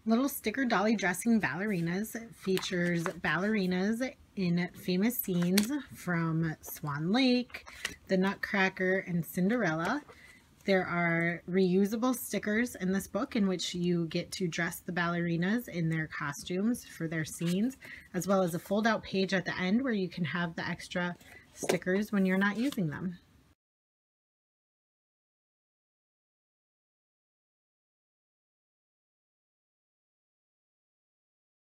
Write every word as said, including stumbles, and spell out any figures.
Little Sticker Dolly Dressing Ballerinas features ballerinas in famous scenes from Swan Lake, the Nutcracker, and Cinderella. There are reusable stickers in this book in which you get to dress the ballerinas in their costumes for their scenes, as well as a fold-out page at the end where you can have the extra stickers when you're not using them.